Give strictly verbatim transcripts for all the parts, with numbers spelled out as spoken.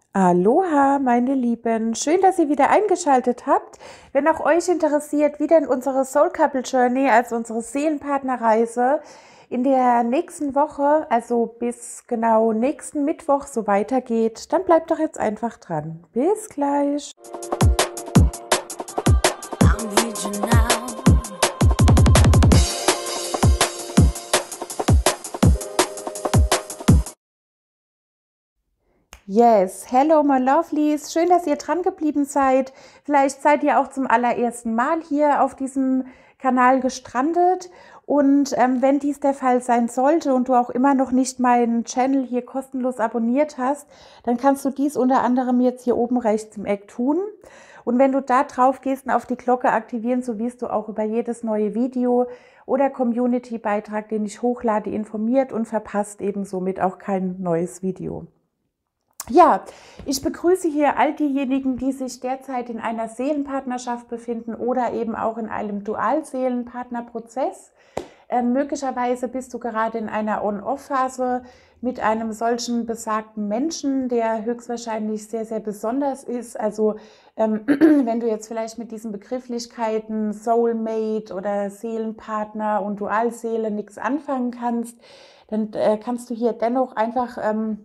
Aloha, meine Lieben. Schön, dass ihr wieder eingeschaltet habt. Wenn auch euch interessiert, wie denn unsere Soul Couple Journey, also unsere Seelenpartnerreise, in der nächsten Woche, also bis genau nächsten Mittwoch so weitergeht, dann bleibt doch jetzt einfach dran. Bis gleich. Yes, hello my lovelies. Schön, dass ihr dran geblieben seid. Vielleicht seid ihr auch zum allerersten Mal hier auf diesem Kanal gestrandet. Und ähm, wenn dies der Fall sein sollte und du auch immer noch nicht meinen Channel hier kostenlos abonniert hast, dann kannst du dies unter anderem jetzt hier oben rechts im Eck tun. Und wenn du da drauf gehst und auf die Glocke aktivieren, so wirst du auch über jedes neue Video oder Community-Beitrag, den ich hochlade, informiert und verpasst eben somit auch kein neues Video. Ja, ich begrüße hier all diejenigen, die sich derzeit in einer Seelenpartnerschaft befinden oder eben auch in einem Dualseelenpartnerprozess. Ähm, möglicherweise bist du gerade in einer On-Off-Phase mit einem solchen besagten Menschen, der höchstwahrscheinlich sehr, sehr besonders ist. Also ähm, wenn du jetzt vielleicht mit diesen Begrifflichkeiten Soulmate oder Seelenpartner und Dualseele nichts anfangen kannst, dann äh, kannst du hier dennoch einfach Ähm,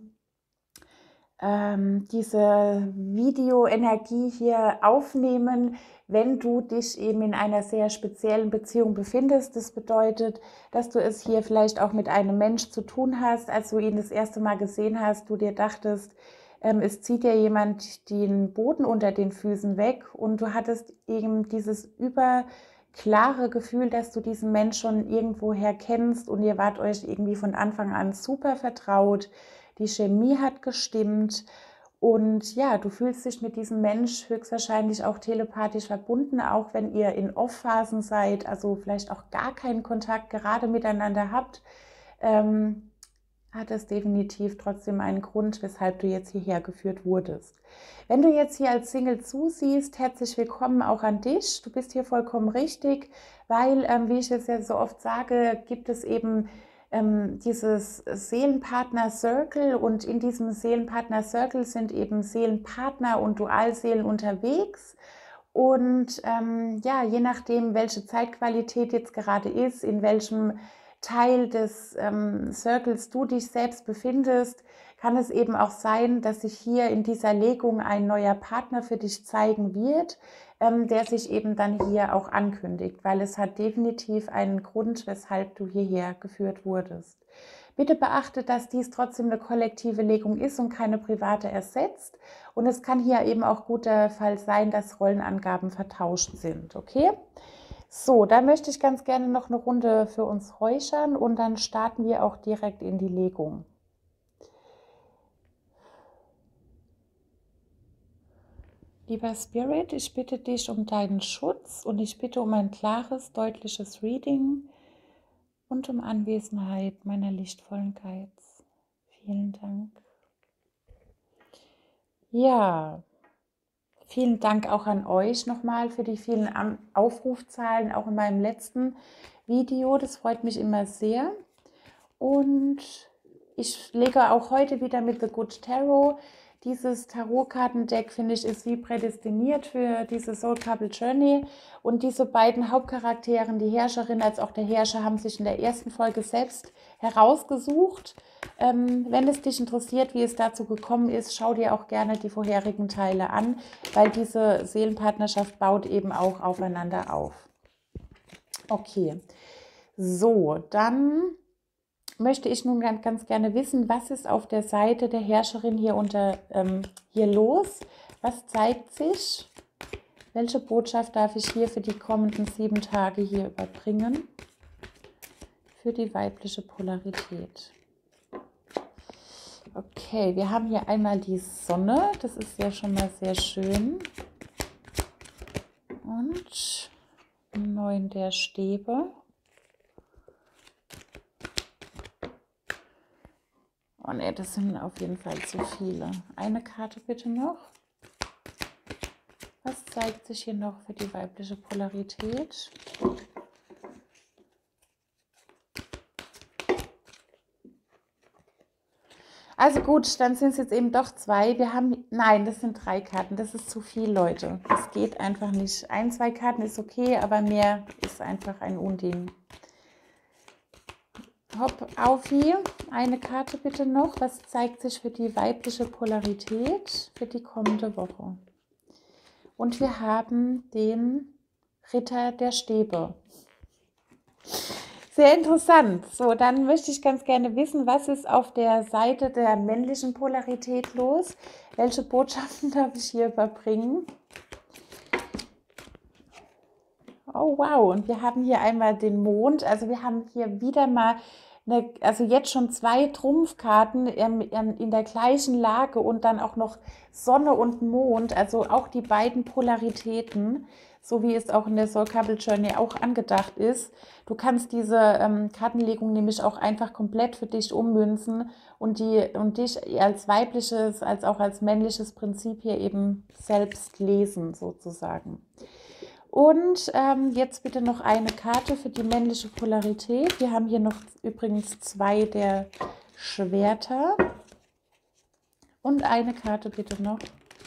ähm, diese Videoenergie hier aufnehmen, wenn du dich eben in einer sehr speziellen Beziehung befindest. Das bedeutet, dass du es hier vielleicht auch mit einem Mensch zu tun hast, als du ihn das erste Mal gesehen hast, du dir dachtest, ähm, es zieht dir jemand den Boden unter den Füßen weg und du hattest eben dieses überklare Gefühl, dass du diesen Mensch schon irgendwoher kennst und ihr wart euch irgendwie von Anfang an super vertraut. Die Chemie hat gestimmt und ja, du fühlst dich mit diesem Mensch höchstwahrscheinlich auch telepathisch verbunden, auch wenn ihr in Off-Phasen seid, also vielleicht auch gar keinen Kontakt gerade miteinander habt, ähm, hat es definitiv trotzdem einen Grund, weshalb du jetzt hierher geführt wurdest. Wenn du jetzt hier als Single zusiehst, herzlich willkommen auch an dich. Du bist hier vollkommen richtig, weil, ähm, wie ich es ja so oft sage, gibt es eben ähm, dieses Seelenpartner-Circle und in diesem Seelenpartner-Circle sind eben Seelenpartner und Dualseelen unterwegs. Und ähm, ja, je nachdem, welche Zeitqualität jetzt gerade ist, in welchem Teil des ähm, Circles du dich selbst befindest, kann es eben auch sein, dass sich hier in dieser Legung ein neuer Partner für dich zeigen wird, ähm, der sich eben dann hier auch ankündigt, weil es hat definitiv einen Grund, weshalb du hierher geführt wurdest. Bitte beachte, dass dies trotzdem eine kollektive Legung ist und keine private ersetzt. Und es kann hier eben auch gut der Fall sein, dass Rollenangaben vertauscht sind, okay? So, da möchte ich ganz gerne noch eine Runde für uns räuchern und dann starten wir auch direkt in die Legung. Lieber Spirit, ich bitte dich um deinen Schutz und ich bitte um ein klares, deutliches Reading und um Anwesenheit meiner lichtvollen Guides. Vielen Dank. Ja, vielen Dank auch an euch nochmal für die vielen Aufrufzahlen, auch in meinem letzten Video. Das freut mich immer sehr. Und ich lege auch heute wieder mit The Good Tarot. Dieses Tarotkartendeck, finde ich, ist wie prädestiniert für diese Soul Couple Journey. Und diese beiden Hauptcharakteren, die Herrscherin als auch der Herrscher, haben sich in der ersten Folge selbst herausgesucht. Ähm, wenn es dich interessiert, wie es dazu gekommen ist, schau dir auch gerne die vorherigen Teile an, weil diese Seelenpartnerschaft baut eben auch aufeinander auf. Okay, so, dann möchte ich nun ganz, ganz gerne wissen, was ist auf der Seite der Herrscherin hier, unter, ähm, hier los? Was zeigt sich? Welche Botschaft darf ich hier für die kommenden sieben Tage hier überbringen? Für die weibliche Polarität. Okay, wir haben hier einmal die Sonne. Das ist ja schon mal sehr schön. Und neun der Stäbe. Oh ne, das sind auf jeden Fall zu viele. Eine Karte bitte noch. Was zeigt sich hier noch für die weibliche Polarität? Also gut, dann sind es jetzt eben doch zwei. Wir haben, nein, das sind drei Karten. Das ist zu viel, Leute. Das geht einfach nicht. Ein, zwei Karten ist okay, aber mehr ist einfach ein Unding. Hopp, Aufi, eine Karte bitte noch. Was zeigt sich für die weibliche Polarität für die kommende Woche? Und wir haben den Ritter der Stäbe. Sehr interessant. So, dann möchte ich ganz gerne wissen, was ist auf der Seite der männlichen Polarität los? Welche Botschaften darf ich hier überbringen? Oh wow, und wir haben hier einmal den Mond. Also wir haben hier wieder mal, eine, also jetzt schon zwei Trumpfkarten in, in, in der gleichen Lage und dann auch noch Sonne und Mond. Also auch die beiden Polaritäten, so wie es auch in der Soul Couple Journey auch angedacht ist. Du kannst diese ähm, Kartenlegung nämlich auch einfach komplett für dich ummünzen und, die, und dich als weibliches, als auch als männliches Prinzip hier eben selbst lesen sozusagen. Und ähm, jetzt bitte noch eine Karte für die männliche Polarität. Wir haben hier noch übrigens zwei der Schwerter. Und eine Karte bitte noch.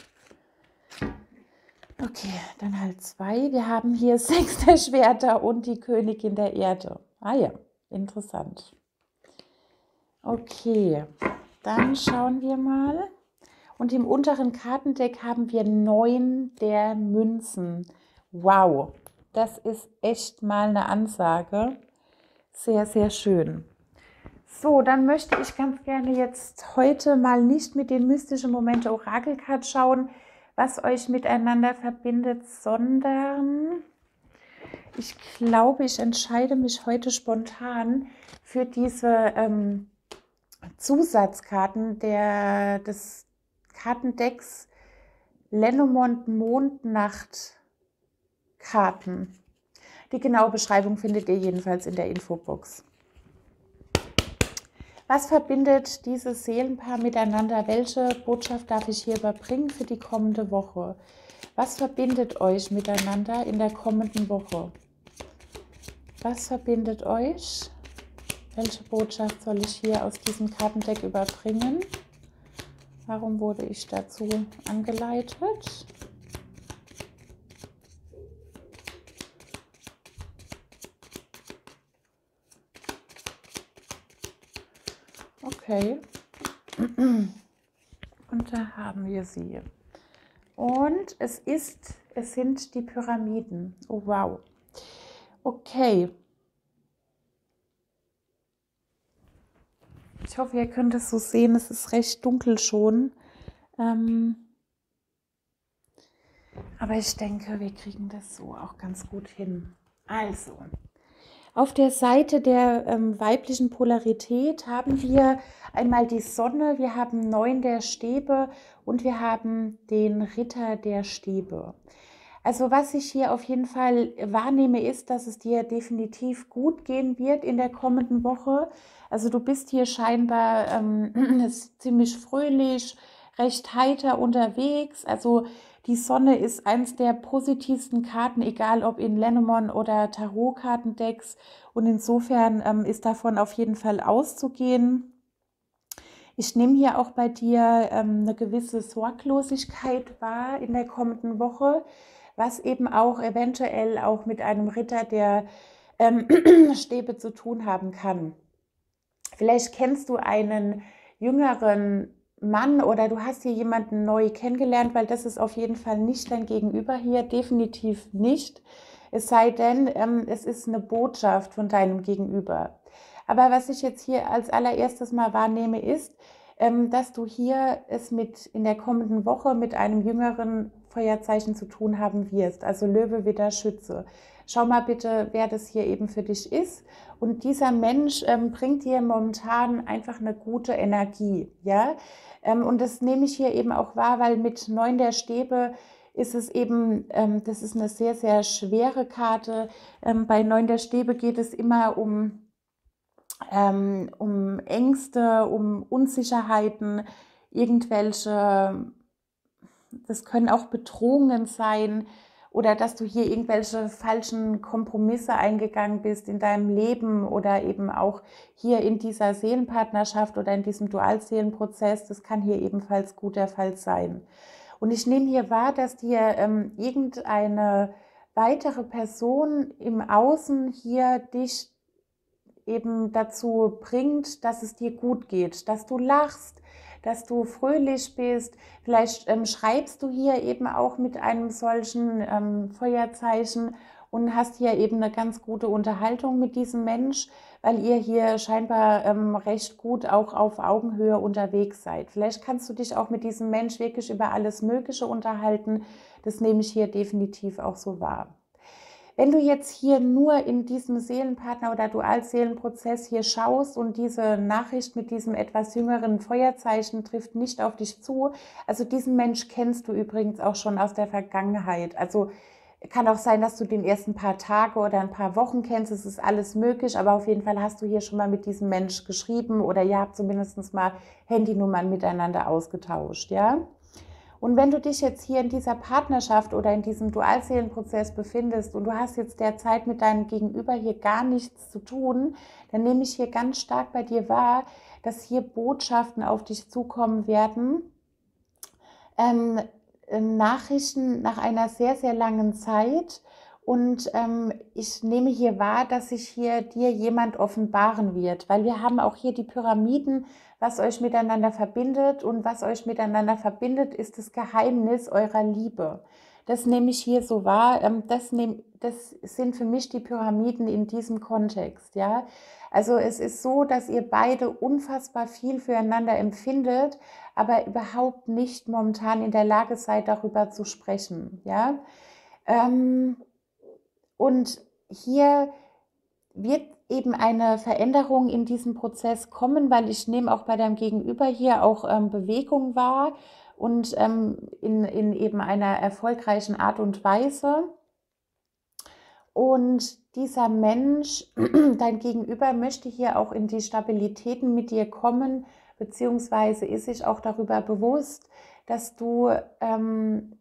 Okay, dann halt zwei. Wir haben hier sechs der Schwerter und die Königin der Erde. Ah ja, interessant. Okay, dann schauen wir mal. Und im unteren Kartendeck haben wir neun der Münzen. Wow, das ist echt mal eine Ansage. Sehr, sehr schön. So, dann möchte ich ganz gerne jetzt heute mal nicht mit den mystischen Momente Orakelcard schauen, was euch miteinander verbindet, sondern ich glaube, ich entscheide mich heute spontan für diese ähm, Zusatzkarten der, des Kartendecks Lenormand Mondnacht Karten. Die genaue Beschreibung findet ihr jedenfalls in der Infobox. Was verbindet dieses Seelenpaar miteinander? Welche Botschaft darf ich hier überbringen für die kommende Woche? Was verbindet euch miteinander in der kommenden Woche? Was verbindet euch? Welche Botschaft soll ich hier aus diesem Kartendeck überbringen? Warum wurde ich dazu angeleitet? Okay. Und da haben wir sie. Und es ist, es sind die Pyramiden. Oh wow. Okay. Ich hoffe, ihr könnt es so sehen. Es ist recht dunkel schon. Ähm, aber ich denke, wir kriegen das so auch ganz gut hin. Also, auf der Seite der ähm, weiblichen Polarität haben wir einmal die Sonne, wir haben neun der Stäbe und wir haben den Ritter der Stäbe. Also was ich hier auf jeden Fall wahrnehme, ist, dass es dir definitiv gut gehen wird in der kommenden Woche. Also du bist hier scheinbar ähm, ziemlich fröhlich, recht heiter unterwegs. Also die Sonne ist eins der positivsten Karten, egal ob in Lenormand oder Tarot-Kartendecks. Und insofern ähm, ist davon auf jeden Fall auszugehen. Ich nehme hier auch bei dir ähm, eine gewisse Sorglosigkeit wahr in der kommenden Woche, was eben auch eventuell auch mit einem Ritter der ähm, Stäbe zu tun haben kann. Vielleicht kennst du einen jüngeren Mann oder du hast hier jemanden neu kennengelernt, weil das ist auf jeden Fall nicht dein Gegenüber hier, definitiv nicht. Es sei denn, ähm, es ist eine Botschaft von deinem Gegenüber. Aber was ich jetzt hier als allererstes mal wahrnehme, ist, ähm, dass du hier es mit in der kommenden Woche mit einem jüngeren Feuerzeichen zu tun haben wirst, also Löwe, Widder, Schütze. Schau mal bitte, wer das hier eben für dich ist. Und dieser Mensch ähm, bringt dir momentan einfach eine gute Energie, ja. Ähm, und das nehme ich hier eben auch wahr, weil mit neun der Stäbe ist es eben, ähm, das ist eine sehr, sehr schwere Karte. Ähm, bei neun der Stäbe geht es immer um, ähm, um Ängste, um Unsicherheiten, irgendwelche, das können auch Bedrohungen sein. oder dass du hier irgendwelche falschen Kompromisse eingegangen bist in deinem Leben oder eben auch hier in dieser Seelenpartnerschaft oder in diesem Dualseelenprozess. Das kann hier ebenfalls gut der Fall sein. Und ich nehme hier wahr, dass dir ähm, irgendeine weitere Person im Außen hier dich eben dazu bringt, dass es dir gut geht, dass du lachst, dass du fröhlich bist. Vielleicht ähm, schreibst du hier eben auch mit einem solchen ähm, Feuerzeichen und hast hier eben eine ganz gute Unterhaltung mit diesem Mensch, weil ihr hier scheinbar ähm, recht gut auch auf Augenhöhe unterwegs seid. Vielleicht kannst du dich auch mit diesem Mensch wirklich über alles Mögliche unterhalten. Das nehme ich hier definitiv auch so wahr. Wenn du jetzt hier nur in diesem Seelenpartner- oder Dualseelenprozess hier schaust und diese Nachricht mit diesem etwas jüngeren Feuerzeichen trifft nicht auf dich zu, also diesen Mensch kennst du übrigens auch schon aus der Vergangenheit. Also kann auch sein, dass du den erst ein paar Tage oder ein paar Wochen kennst, es ist alles möglich, aber auf jeden Fall hast du hier schon mal mit diesem Mensch geschrieben oder ihr habt zumindest mal Handynummern miteinander ausgetauscht, ja? Und wenn du dich jetzt hier in dieser Partnerschaft oder in diesem Dualseelenprozess befindest und du hast jetzt derzeit mit deinem Gegenüber hier gar nichts zu tun, dann nehme ich hier ganz stark bei dir wahr, dass hier Botschaften auf dich zukommen werden, ähm, Nachrichten nach einer sehr, sehr langen Zeit. Und ähm, ich nehme hier wahr, dass sich hier dir jemand offenbaren wird, weil wir haben auch hier die Pyramiden, was euch miteinander verbindet. Und was euch miteinander verbindet, ist das Geheimnis eurer Liebe. Das nehme ich hier so wahr. Ähm, das, nehm, das sind für mich die Pyramiden in diesem Kontext. Ja? Also es ist so, dass ihr beide unfassbar viel füreinander empfindet, aber überhaupt nicht momentan in der Lage seid, darüber zu sprechen. Ja? Ähm, Und hier wird eben eine Veränderung in diesem Prozess kommen, weil ich nehme auch bei deinem Gegenüber hier auch ähm, Bewegung wahr und ähm, in, in eben einer erfolgreichen Art und Weise. Und dieser Mensch, dein Gegenüber, möchte hier auch in die Stabilitäten mit dir kommen, beziehungsweise ist sich auch darüber bewusst, dass du ähm,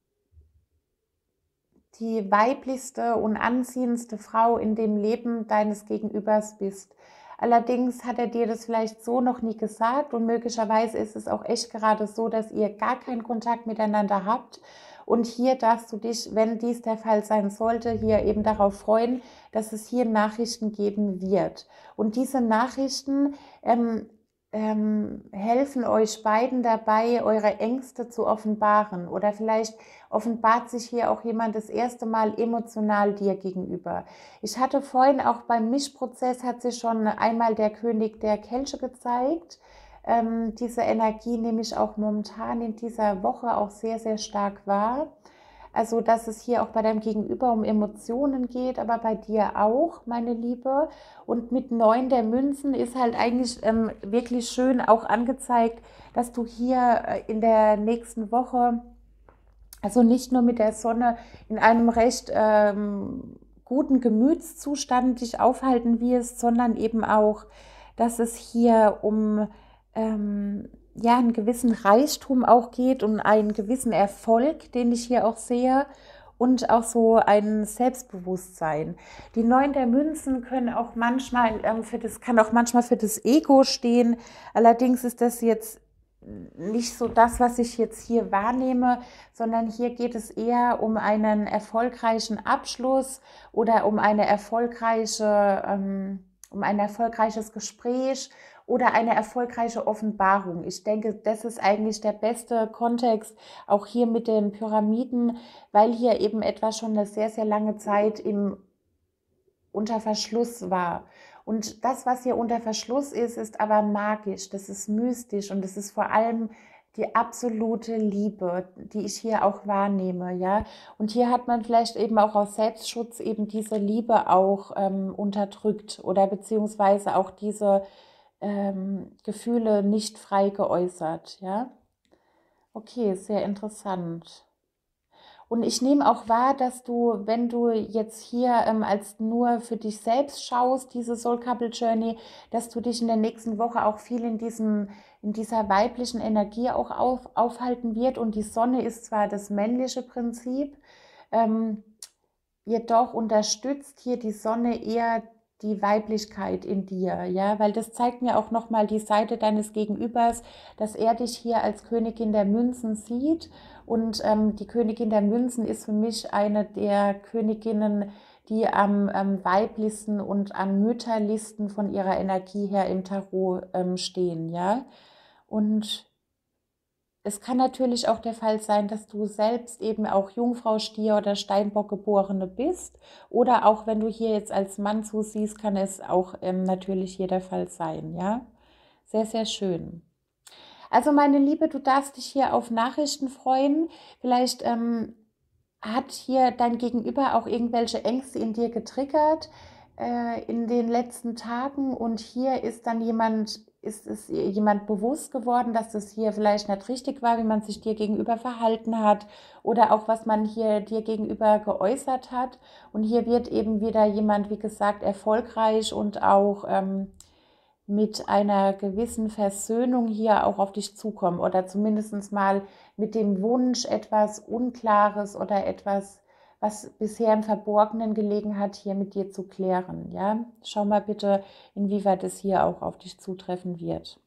die weiblichste und anziehendste Frau in dem Leben deines Gegenübers bist. Allerdings hat er dir das vielleicht so noch nie gesagt und möglicherweise ist es auch echt gerade so, dass ihr gar keinen Kontakt miteinander habt. Und hier darfst du dich, wenn dies der Fall sein sollte, hier eben darauf freuen, dass es hier Nachrichten geben wird. Und diese Nachrichten ähm, ähm, helfen euch beiden dabei, eure Ängste zu offenbaren. Oder vielleicht offenbart sich hier auch jemand das erste Mal emotional dir gegenüber. Ich hatte vorhin auch beim Mischprozess, hat sich schon einmal der König der Kelche gezeigt. Ähm, diese Energie nehme ich auch momentan in dieser Woche auch sehr, sehr stark wahr. Also, dass es hier auch bei deinem Gegenüber um Emotionen geht, aber bei dir auch, meine Liebe. Und mit neun der Münzen ist halt eigentlich ähm, wirklich schön auch angezeigt, dass du hier äh, in der nächsten Woche, also nicht nur mit der Sonne, in einem recht ähm, guten Gemütszustand dich aufhalten wirst, sondern eben auch, dass es hier um ähm, ja, einen gewissen Reichtum auch geht und einen gewissen Erfolg, den ich hier auch sehe, und auch so ein Selbstbewusstsein. Die Neun der Münzen können auch manchmal ähm, für das, kann auch manchmal für das Ego stehen. Allerdings ist das jetzt nicht so das, was ich jetzt hier wahrnehme, sondern hier geht es eher um einen erfolgreichen Abschluss oder um eine erfolgreiche, ähm, um ein erfolgreiches Gespräch oder eine erfolgreiche Offenbarung. Ich denke, das ist eigentlich der beste Kontext, auch hier mit den Pyramiden, weil hier eben etwas schon eine sehr, sehr lange Zeit im unter Verschluss war. Und das, was hier unter Verschluss ist, ist aber magisch, das ist mystisch und das ist vor allem die absolute Liebe, die ich hier auch wahrnehme, ja. Und hier hat man vielleicht eben auch aus Selbstschutz eben diese Liebe auch ähm, unterdrückt oder beziehungsweise auch diese ähm, Gefühle nicht frei geäußert, ja. Okay, sehr interessant. Und ich nehme auch wahr, dass du, wenn du jetzt hier ähm, als nur für dich selbst schaust, diese Soul Couple Journey, dass du dich in der nächsten Woche auch viel in, diesem, in dieser weiblichen Energie auch auf, aufhalten wird. Und die Sonne ist zwar das männliche Prinzip, ähm, jedoch unterstützt hier die Sonne eher die Weiblichkeit in dir, ja, weil das zeigt mir auch nochmal die Seite deines Gegenübers, dass er dich hier als Königin der Münzen sieht und ähm, die Königin der Münzen ist für mich eine der Königinnen, die am ähm, weiblichsten und am mütterlichsten von ihrer Energie her im Tarot ähm, stehen, ja, und es kann natürlich auch der Fall sein, dass du selbst eben auch Jungfrau, Stier oder Steinbock Geborene bist. Oder auch wenn du hier jetzt als Mann zusiehst, kann es auch ähm, natürlich hier der Fall sein. Ja, sehr, sehr schön. Also meine Liebe, du darfst dich hier auf Nachrichten freuen. Vielleicht ähm, hat hier dein Gegenüber auch irgendwelche Ängste in dir getriggert äh, in den letzten Tagen und hier ist dann jemand, ist es jemand bewusst geworden, dass das hier vielleicht nicht richtig war, wie man sich dir gegenüber verhalten hat oder auch was man hier dir gegenüber geäußert hat und hier wird eben wieder jemand, wie gesagt, erfolgreich und auch ähm, mit einer gewissen Versöhnung hier auch auf dich zukommen oder zumindest mal mit dem Wunsch, etwas Unklares oder etwas, was bisher im Verborgenen gelegen hat, hier mit dir zu klären. Ja? Schau mal bitte, inwieweit es hier auch auf dich zutreffen wird.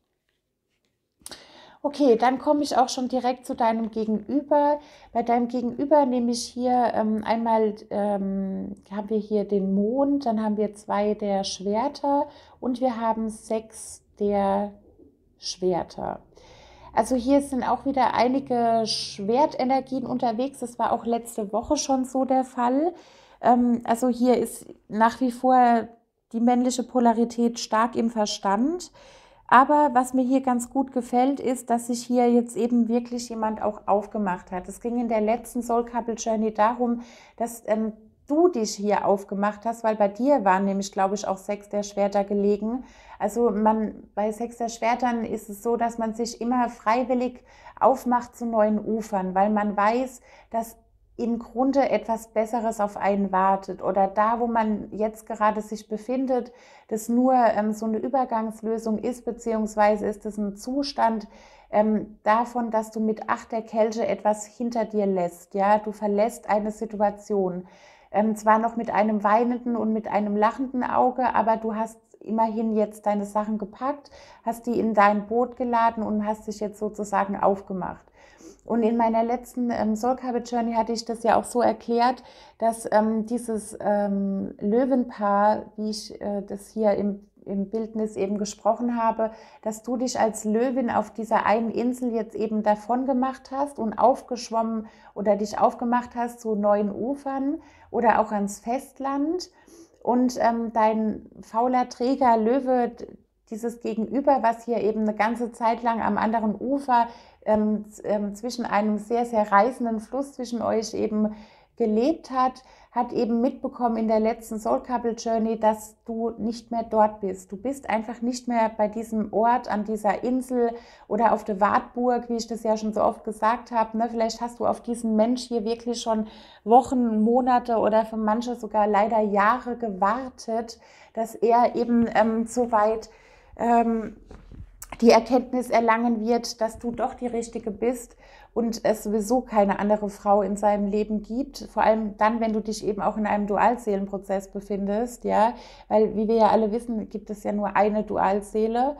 Okay, dann komme ich auch schon direkt zu deinem Gegenüber. Bei deinem Gegenüber nehme ich hier ähm, einmal, ähm, haben wir hier den Mond, dann haben wir zwei der Schwerter und wir haben sechs der Schwerter. Also hier sind auch wieder einige Schwertenergien unterwegs. Das war auch letzte Woche schon so der Fall. Ähm, also hier ist nach wie vor die männliche Polarität stark im Verstand. Aber was mir hier ganz gut gefällt, ist, dass sich hier jetzt eben wirklich jemand auch aufgemacht hat. Es ging in der letzten Soul Couple Journey darum, dass ähm, du dich hier aufgemacht hast, weil bei dir waren nämlich, glaube ich, auch sechs der Schwerter gelegen. Also man, bei sechs der Schwertern ist es so, dass man sich immer freiwillig aufmacht zu neuen Ufern, weil man weiß, dass im Grunde etwas Besseres auf einen wartet oder da, wo man jetzt gerade sich befindet, das nur ähm, so eine Übergangslösung ist, beziehungsweise ist es ein Zustand ähm, davon, dass du mit Acht der Kelche etwas hinter dir lässt. Ja? Du verlässt eine Situation, ähm, zwar noch mit einem weinenden und mit einem lachenden Auge, aber du hast immerhin jetzt deine Sachen gepackt, hast die in dein Boot geladen und hast dich jetzt sozusagen aufgemacht. Und in meiner letzten ähm, Soul Couple Journey hatte ich das ja auch so erklärt, dass ähm, dieses ähm, Löwenpaar, wie ich äh, das hier im, im Bildnis eben gesprochen habe, dass du dich als Löwin auf dieser einen Insel jetzt eben davon gemacht hast und aufgeschwommen oder dich aufgemacht hast zu neuen Ufern oder auch ans Festland. Und ähm, dein fauler Träger Löwe, dieses Gegenüber, was hier eben eine ganze Zeit lang am anderen Ufer ähm, ähm, zwischen einem sehr, sehr reißenden Fluss zwischen euch eben gelebt hat, hat eben mitbekommen in der letzten Soul Couple Journey, dass du nicht mehr dort bist. Du bist einfach nicht mehr bei diesem Ort, an dieser Insel oder auf der Wartburg, wie ich das ja schon so oft gesagt habe. Ne? Vielleicht hast du auf diesen Mensch hier wirklich schon Wochen, Monate oder für manche sogar leider Jahre gewartet, dass er eben ähm, so weit ähm, die Erkenntnis erlangen wird, dass du doch die Richtige bist und es sowieso keine andere Frau in seinem Leben gibt, vor allem dann, wenn du dich eben auch in einem Dualseelenprozess befindest, ja, weil wie wir ja alle wissen, gibt es ja nur eine Dualseele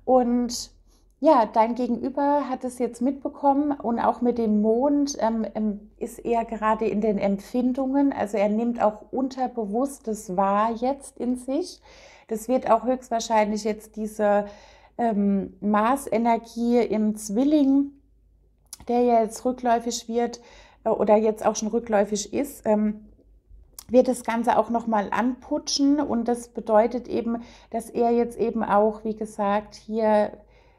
und ja, dein Gegenüber hat es jetzt mitbekommen und auch mit dem Mond ähm, ist er gerade in den Empfindungen, also er nimmt auch Unterbewusstes wahr jetzt in sich. Das wird auch höchstwahrscheinlich jetzt diese ähm, Marsenergie im Zwilling, der ja jetzt rückläufig wird äh, oder jetzt auch schon rückläufig ist, ähm, wird das Ganze auch nochmal anputschen und das bedeutet eben, dass er jetzt eben auch, wie gesagt, hier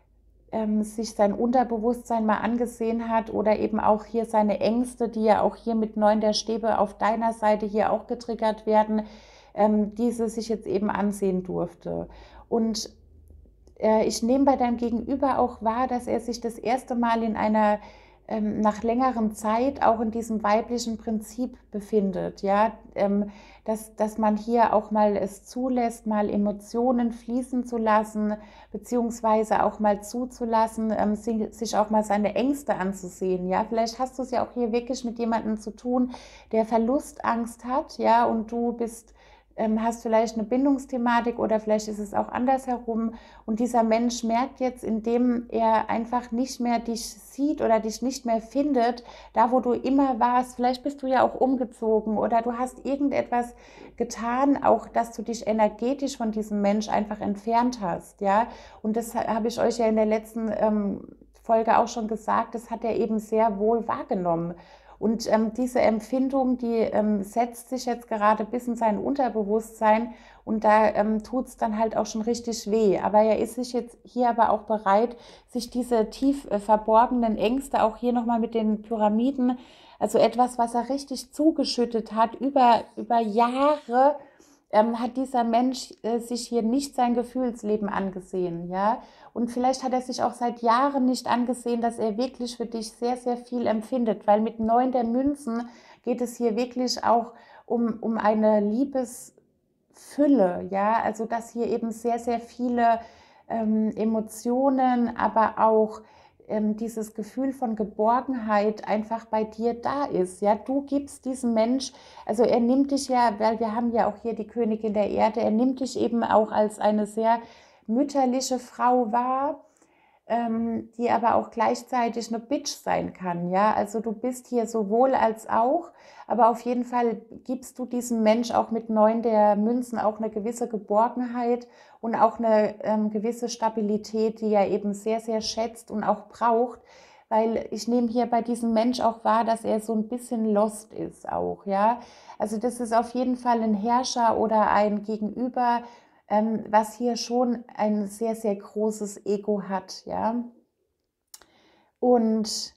ähm, sich sein Unterbewusstsein mal angesehen hat oder eben auch hier seine Ängste, die ja auch hier mit Neun der Stäbe auf deiner Seite hier auch getriggert werden, ähm, diese sich jetzt eben ansehen durfte. Und äh, ich nehme bei deinem Gegenüber auch wahr, dass er sich das erste Mal in einer ähm, nach längerem Zeit auch in diesem weiblichen Prinzip befindet, ja, ähm, dass, dass man hier auch mal es zulässt, mal Emotionen fließen zu lassen, beziehungsweise auch mal zuzulassen, ähm, sich auch mal seine Ängste anzusehen, ja, vielleicht hast du es ja auch hier wirklich mit jemandem zu tun, der Verlustangst hat, ja, und du bist ähm, hast vielleicht eine Bindungsthematik oder vielleicht ist es auch andersherum und dieser Mensch merkt jetzt, indem er einfach nicht mehr dich sieht oder dich nicht mehr findet, da wo du immer warst, vielleicht bist du ja auch umgezogen oder du hast irgendetwas getan, auch dass du dich energetisch von diesem Mensch einfach entfernt hast, ja, und das habe ich euch ja in der letzten ähm, Folge auch schon gesagt, das hat er eben sehr wohl wahrgenommen. Und ähm, diese Empfindung, die ähm, setzt sich jetzt gerade bis in sein Unterbewusstsein und da ähm, tut es dann halt auch schon richtig weh. Aber er ist sich jetzt hier aber auch bereit, sich diese tief äh, verborgenen Ängste, auch hier nochmal mit den Pyramiden, also etwas, was er richtig zugeschüttet hat, über, über Jahre, ähm, hat dieser Mensch äh, sich hier nicht sein Gefühlsleben angesehen, ja. Und vielleicht hat er sich auch seit Jahren nicht angesehen, dass er wirklich für dich sehr, sehr viel empfindet, weil mit neun der Münzen geht es hier wirklich auch um, um eine Liebesfülle, ja, also dass hier eben sehr, sehr viele ähm, Emotionen, aber auch ähm, dieses Gefühl von Geborgenheit einfach bei dir da ist, ja, du gibst diesem Mensch, also er nimmt dich ja, weil wir haben ja auch hier die Königin der Erde, er nimmt dich eben auch als eine sehr mütterliche Frau wahr, ähm, die aber auch gleichzeitig eine Bitch sein kann, ja, also du bist hier sowohl als auch, aber auf jeden Fall gibst du diesem Mensch auch mit neun der Münzen auch eine gewisse Geborgenheit und auch eine ähm, gewisse Stabilität, die er eben sehr, sehr schätzt und auch braucht, weil ich nehme hier bei diesem Mensch auch wahr, dass er so ein bisschen lost ist auch, ja, also das ist auf jeden Fall ein Herrscher oder ein Gegenüber, ähm, was hier schon ein sehr, sehr großes Ego hat, ja. Und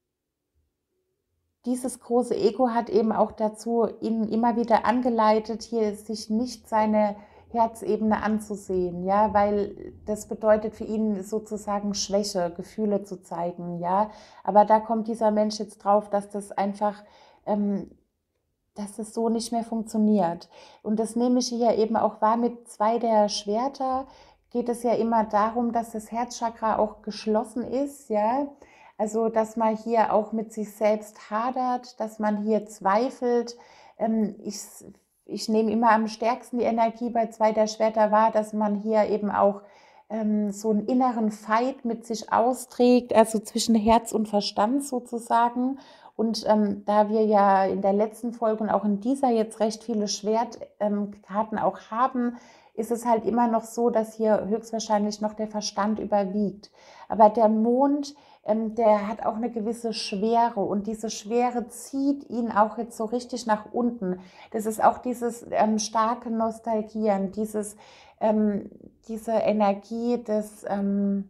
dieses große Ego hat eben auch dazu ihn immer wieder angeleitet, hier sich nicht seine Herzebene anzusehen, ja, weil das bedeutet für ihn sozusagen Schwäche, Gefühle zu zeigen, ja. Aber da kommt dieser Mensch jetzt drauf, dass das einfach ähm, dass es so nicht mehr funktioniert. Und das nehme ich hier eben auch wahr mit zwei der Schwerter, geht es ja immer darum, dass das Herzchakra auch geschlossen ist, ja. Also, dass man hier auch mit sich selbst hadert, dass man hier zweifelt. Ähm, ich, ich nehme immer am stärksten die Energie bei zwei der Schwerter wahr, dass man hier eben auch ähm, so einen inneren Fight mit sich austrägt, also zwischen Herz und Verstand sozusagen. Und ähm, da wir ja in der letzten Folge und auch in dieser jetzt recht viele Schwertkarten ähm, auch haben, ist es halt immer noch so, dass hier höchstwahrscheinlich noch der Verstand überwiegt. Aber der Mond, ähm, der hat auch eine gewisse Schwere und diese Schwere zieht ihn auch jetzt so richtig nach unten. Das ist auch dieses ähm, starke Nostalgieren, dieses, ähm, diese Energie des... Ähm,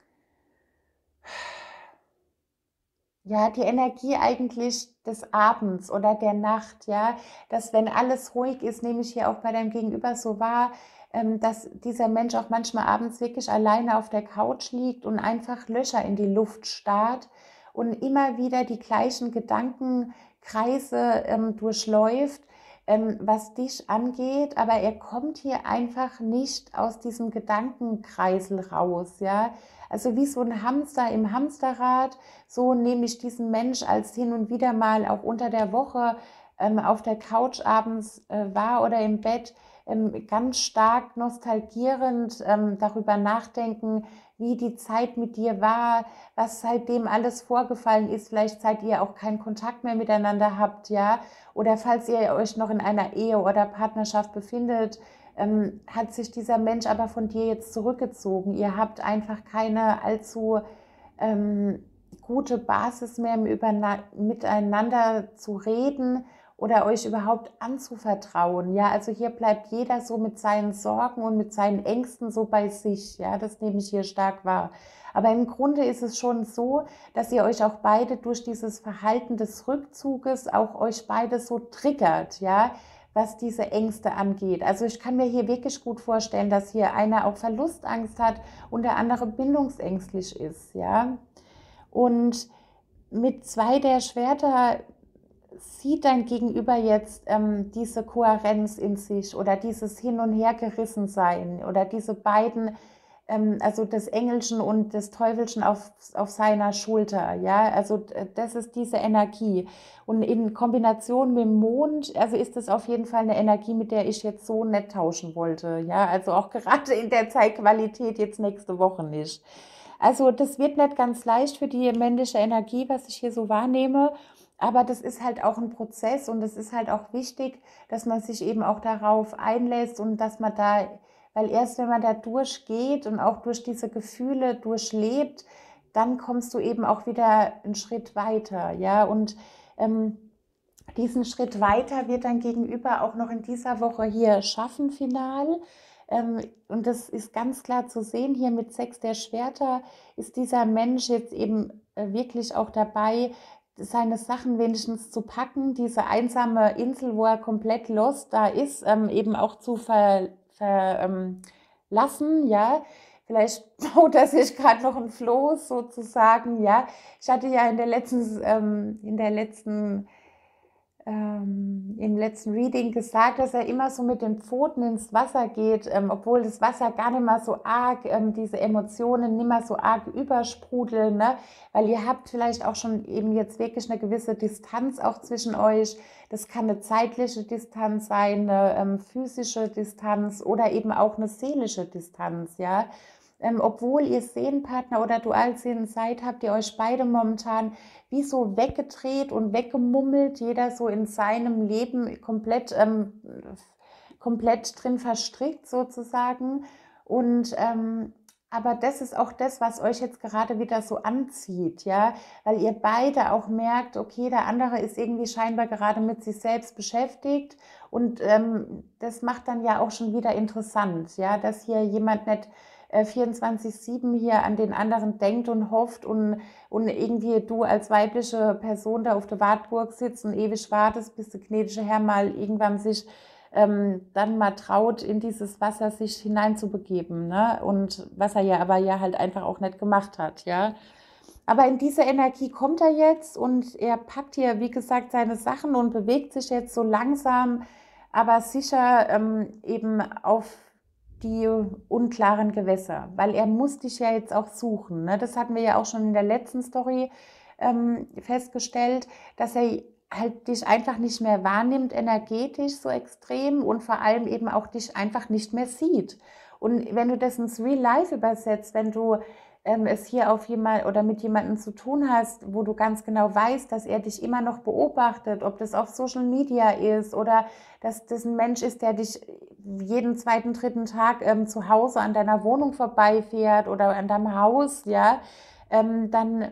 Ja, die Energie eigentlich des Abends oder der Nacht, ja, dass wenn alles ruhig ist, nehme ich hier auch bei deinem Gegenüber so wahr, ähm, dass dieser Mensch auch manchmal abends wirklich alleine auf der Couch liegt und einfach Löcher in die Luft starrt und immer wieder die gleichen Gedankenkreise ähm, durchläuft, ähm, was dich angeht, aber er kommt hier einfach nicht aus diesem Gedankenkreisel raus, ja, also wie so ein Hamster im Hamsterrad. So nehme ich diesen Mensch als hin und wieder mal auch unter der Woche ähm, auf der Couch abends äh, war oder im Bett, ähm, ganz stark nostalgierend ähm, darüber nachdenken, wie die Zeit mit dir war, was seitdem alles vorgefallen ist. Vielleicht seid ihr auch keinen Kontakt mehr miteinander habt, ja, oder falls ihr euch noch in einer Ehe oder Partnerschaft befindet, ähm, hat sich dieser Mensch aber von dir jetzt zurückgezogen. Ihr habt einfach keine allzu ähm, gute Basis mehr miteinander zu reden oder euch überhaupt anzuvertrauen. Ja, also hier bleibt jeder so mit seinen Sorgen und mit seinen Ängsten so bei sich. Ja, das nehme ich hier stark wahr. Aber im Grunde ist es schon so, dass ihr euch auch beide durch dieses Verhalten des Rückzuges auch euch beide so triggert, ja, was diese Ängste angeht. Also ich kann mir hier wirklich gut vorstellen, dass hier einer auch Verlustangst hat und der andere bindungsängstlich ist, ja. Und mit zwei der Schwerter sieht dein Gegenüber jetzt ähm, diese Kohärenz in sich oder dieses Hin- und Hergerissensein oder diese beiden, ähm, also des Engelchen und des Teufelchen auf, auf seiner Schulter, ja, also das ist diese Energie. Und in Kombination mit dem Mond, also ist das auf jeden Fall eine Energie, mit der ich jetzt so nicht tauschen wollte, ja, also auch gerade in der Zeitqualität jetzt nächste Woche nicht. Also das wird nicht ganz leicht für die männliche Energie, was ich hier so wahrnehme. Aber das ist halt auch ein Prozess und es ist halt auch wichtig, dass man sich eben auch darauf einlässt und dass man da, weil erst wenn man da durchgeht und auch durch diese Gefühle durchlebt, dann kommst du eben auch wieder einen Schritt weiter, ja, und ähm, diesen Schritt weiter wird dein Gegenüber auch noch in dieser Woche hier schaffen, final. Ähm, und das ist ganz klar zu sehen, hier mit Sechs der Schwerter ist dieser Mensch jetzt eben äh, wirklich auch dabei, seine Sachen wenigstens zu packen, diese einsame Insel, wo er komplett lost da ist, ähm, eben auch zu verlassen, ver, ähm, ja. Vielleicht baut er sich gerade noch ein Floß sozusagen, ja. Ich hatte ja in der letzten, ähm, in der letzten ähm, im letzten Reading gesagt, dass er immer so mit den Pfoten ins Wasser geht, ähm, obwohl das Wasser gar nicht mehr so arg, ähm, diese Emotionen nicht mehr so arg übersprudeln, ne? Weil ihr habt vielleicht auch schon eben jetzt wirklich eine gewisse Distanz auch zwischen euch. Das kann eine zeitliche Distanz sein, eine ähm, physische Distanz oder eben auch eine seelische Distanz, ja. Ähm, obwohl ihr Seelenpartner oder Dualseelen seid, habt ihr euch beide momentan wie so weggedreht und weggemummelt, jeder so in seinem Leben komplett, ähm, komplett drin verstrickt sozusagen. Und ähm, aber das ist auch das, was euch jetzt gerade wieder so anzieht, ja, weil ihr beide auch merkt, okay, der andere ist irgendwie scheinbar gerade mit sich selbst beschäftigt und ähm, das macht dann ja auch schon wieder interessant, ja, dass hier jemand nicht vierundzwanzig sieben hier an den anderen denkt und hofft und, und irgendwie du als weibliche Person da auf der Wartburg sitzt und ewig wartest, bis der gnädige Herr mal irgendwann sich ähm, dann mal traut, in dieses Wasser sich hineinzubegeben, ne? Und was er ja aber ja halt einfach auch nicht gemacht hat, ja. Aber in diese Energie kommt er jetzt und er packt hier, wie gesagt, seine Sachen und bewegt sich jetzt so langsam, aber sicher ähm, eben auf die unklaren Gewässer, weil er muss dich ja jetzt auch suchen, ne? Das hatten wir ja auch schon in der letzten Story ähm, festgestellt, dass er halt dich einfach nicht mehr wahrnimmt, energetisch so extrem und vor allem eben auch dich einfach nicht mehr sieht. Und wenn du das ins Real Life übersetzt, wenn du ähm, es hier auf jemand oder mit jemandem zu tun hast, wo du ganz genau weißt, dass er dich immer noch beobachtet, ob das auf Social Media ist oder dass das ein Mensch ist, der dich jeden zweiten, dritten Tag ähm, zu Hause an deiner Wohnung vorbeifährt oder an deinem Haus, ja, ähm, dann,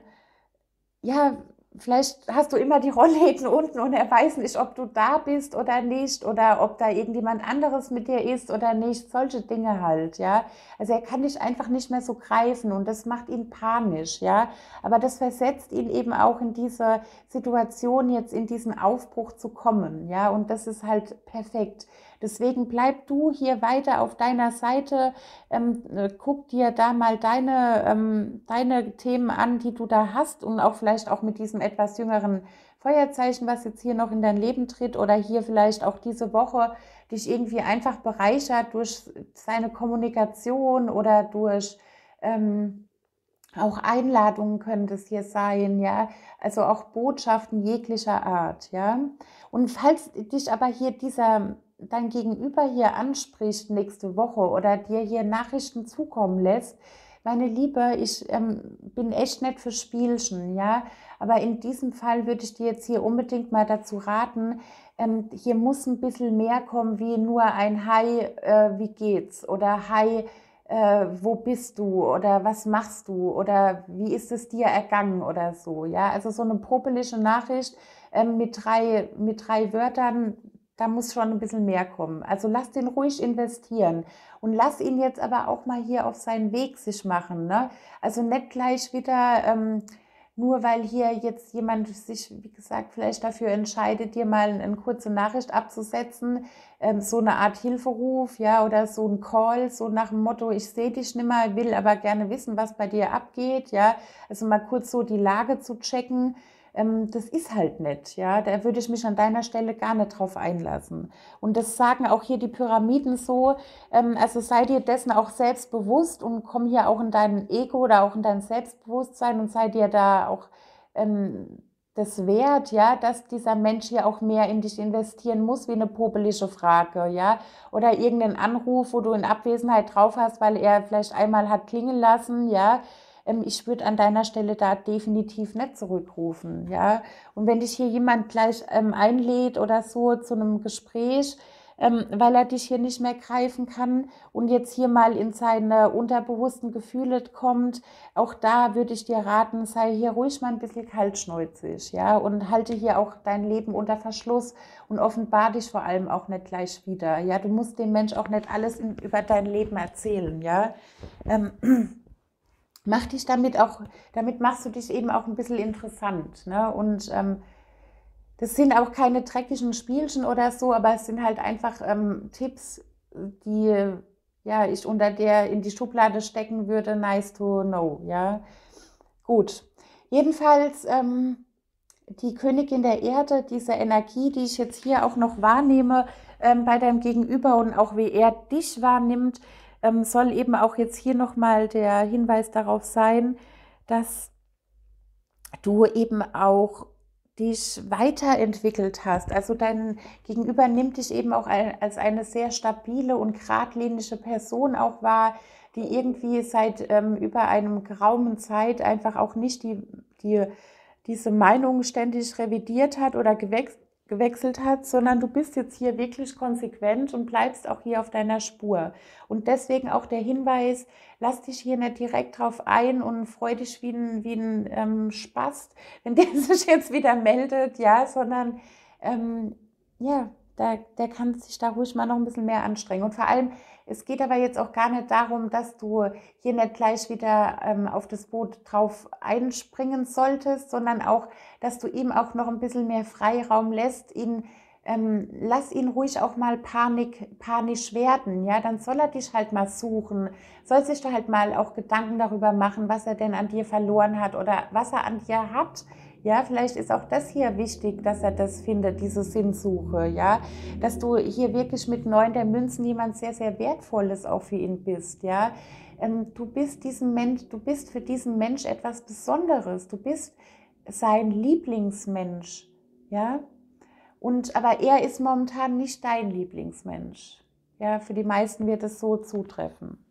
ja, vielleicht hast du immer die Rollläden unten und er weiß nicht, ob du da bist oder nicht oder ob da irgendjemand anderes mit dir ist oder nicht. Solche Dinge halt, ja. Also er kann dich einfach nicht mehr so greifen und das macht ihn panisch, ja. Aber das versetzt ihn eben auch in diese Situation, jetzt in diesen Aufbruch zu kommen, ja. Und das ist halt perfekt. Deswegen bleib du hier weiter auf deiner Seite, ähm, guck dir da mal deine, ähm, deine Themen an, die du da hast und auch vielleicht auch mit diesem etwas jüngeren Feuerzeichen, was jetzt hier noch in dein Leben tritt oder hier vielleicht auch diese Woche dich irgendwie einfach bereichert durch seine Kommunikation oder durch ähm, auch Einladungen können das hier sein, ja, also auch Botschaften jeglicher Art, ja. Und falls dich aber hier dieser dein Gegenüber hier anspricht nächste Woche oder dir hier Nachrichten zukommen lässt, meine Liebe, ich ähm, bin echt nicht für Spielchen, ja, aber in diesem Fall würde ich dir jetzt hier unbedingt mal dazu raten, ähm, hier muss ein bisschen mehr kommen wie nur ein Hi, äh, wie geht's oder Hi, äh, wo bist du oder was machst du oder wie ist es dir ergangen oder so, ja, also so eine popelige Nachricht ähm, mit drei, mit drei Wörtern, da muss schon ein bisschen mehr kommen. Also lass den ruhig investieren und lass ihn jetzt aber auch mal hier auf seinen Weg sich machen, ne? Also nicht gleich wieder ähm, nur weil hier jetzt jemand sich, wie gesagt, vielleicht dafür entscheidet, dir mal eine kurze Nachricht abzusetzen, ähm, so eine Art Hilferuf, ja, oder so ein Call, so nach dem Motto, ich sehe dich nicht mehr, will aber gerne wissen, was bei dir abgeht, ja, also mal kurz so die Lage zu checken, ähm, das ist halt nicht, ja, da würde ich mich an deiner Stelle gar nicht drauf einlassen. Und das sagen auch hier die Pyramiden so, ähm, also sei dir dessen auch selbst bewusst und komm hier auch in dein Ego oder auch in dein Selbstbewusstsein und sei dir da auch ähm, das wert, ja, dass dieser Mensch hier auch mehr in dich investieren muss, wie eine popelige Frage, ja, oder irgendeinen Anruf, wo du in Abwesenheit drauf hast, weil er vielleicht einmal hat klingen lassen, ja. Ähm, ich würde an deiner Stelle da definitiv nicht zurückrufen, ja. Und wenn dich hier jemand gleich ähm, einlädt oder so zu einem Gespräch, ähm, weil er dich hier nicht mehr greifen kann und jetzt hier mal in seine unterbewussten Gefühle kommt, auch da würde ich dir raten, sei hier ruhig mal ein bisschen kaltschnäuzig, ja, und halte hier auch dein Leben unter Verschluss und offenbar dich vor allem auch nicht gleich wieder, ja, du musst dem Mensch auch nicht alles in, über dein Leben erzählen, ja, ähm, mach dich damit auch, damit machst du dich eben auch ein bisschen interessant, ne, und ähm, das sind auch keine dreckigen Spielchen oder so, aber es sind halt einfach ähm, Tipps, die ja, ich unter der in die Schublade stecken würde, nice to know, ja. Gut. Jedenfalls ähm, die Königin der Erde, diese Energie, die ich jetzt hier auch noch wahrnehme ähm, bei deinem Gegenüber und auch wie er dich wahrnimmt, ähm, soll eben auch jetzt hier nochmal der Hinweis darauf sein, dass du eben auch dich weiterentwickelt hast. Also dein Gegenüber nimmt dich eben auch als eine sehr stabile und geradlinige Person auch wahr, die irgendwie seit ähm, über einem geraumen Zeit einfach auch nicht die, die, diese Meinung ständig revidiert hat oder gewechselt gewechselt hat, sondern du bist jetzt hier wirklich konsequent und bleibst auch hier auf deiner Spur. Und deswegen auch der Hinweis, lass dich hier nicht direkt drauf ein und freu dich wie ein, wie ein ähm, Spast, wenn der sich jetzt wieder meldet, ja, sondern ähm, ja, da, der kann sich da ruhig mal noch ein bisschen mehr anstrengen. Und vor allem, es geht aber jetzt auch gar nicht darum, dass du hier nicht gleich wieder ähm, auf das Boot drauf einspringen solltest, sondern auch, dass du ihm auch noch ein bisschen mehr Freiraum lässt, ihn, ähm, lass ihn ruhig auch mal Panik, panisch werden, ja, dann soll er dich halt mal suchen, soll sich da halt mal auch Gedanken darüber machen, was er denn an dir verloren hat oder was er an dir hat. Ja, vielleicht ist auch das hier wichtig, dass er das findet, diese Sinnsuche, ja, dass du hier wirklich mit neun der Münzen jemand sehr, sehr Wertvolles auch für ihn bist, ja. Ähm, du bist diesem Mensch, du bist für diesen Mensch etwas Besonderes, du bist sein Lieblingsmensch, ja. Und, aber er ist momentan nicht dein Lieblingsmensch, ja, für die meisten wird es so zutreffen.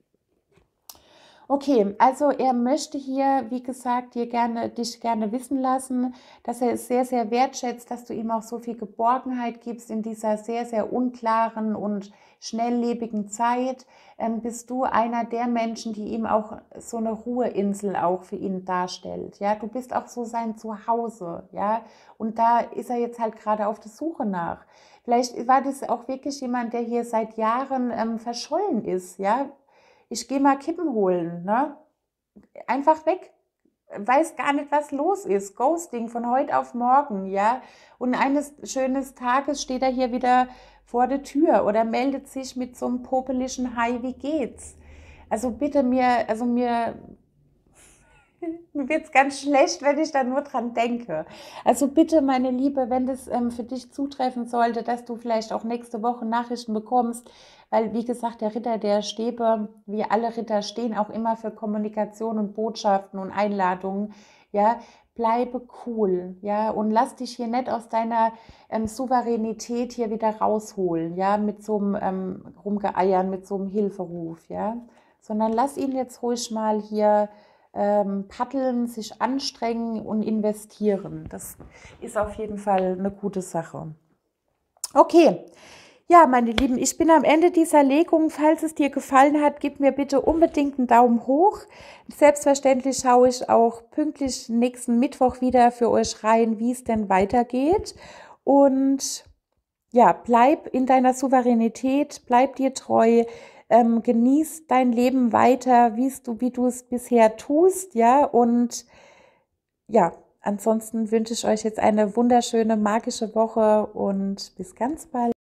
Okay, also er möchte hier, wie gesagt, dir gerne, dich gerne wissen lassen, dass er es sehr, sehr wertschätzt, dass du ihm auch so viel Geborgenheit gibst in dieser sehr, sehr unklaren und schnelllebigen Zeit. Ähm, bist du einer der Menschen, die ihm auch so eine Ruheinsel auch für ihn darstellt. Ja, du bist auch so sein Zuhause, ja, und da ist er jetzt halt gerade auf der Suche nach. Vielleicht war das auch wirklich jemand, der hier seit Jahren ähm, verschollen ist, ja. Ich gehe mal Kippen holen, ne? Einfach weg, weiß gar nicht, was los ist. Ghosting von heute auf morgen, ja. Und eines schönen Tages steht er hier wieder vor der Tür oder meldet sich mit so einem popelischen Hi, wie geht's? Also bitte mir, also mir, mir wird es ganz schlecht, wenn ich da nur dran denke. Also bitte, meine Liebe, wenn das ähm, für dich zutreffen sollte, dass du vielleicht auch nächste Woche Nachrichten bekommst, weil, wie gesagt, der Ritter der Stäbe, wie alle Ritter, stehen auch immer für Kommunikation und Botschaften und Einladungen, ja, bleibe cool, ja, und lass dich hier nicht aus deiner ähm, Souveränität hier wieder rausholen, ja, mit so einem ähm, Rumgeeiern, mit so einem Hilferuf, ja, sondern lass ihn jetzt ruhig mal hier ähm, paddeln, sich anstrengen und investieren. Das ist auf jeden Fall eine gute Sache. Okay. Ja, meine Lieben, ich bin am Ende dieser Legung. Falls es dir gefallen hat, gib mir bitte unbedingt einen Daumen hoch. Selbstverständlich schaue ich auch pünktlich nächsten Mittwoch wieder für euch rein, wie es denn weitergeht. Und ja, bleib in deiner Souveränität, bleib dir treu, ähm, genieß dein Leben weiter, wie du, wie du es bisher tust, ja, und ja, ansonsten wünsche ich euch jetzt eine wunderschöne, magische Woche und bis ganz bald.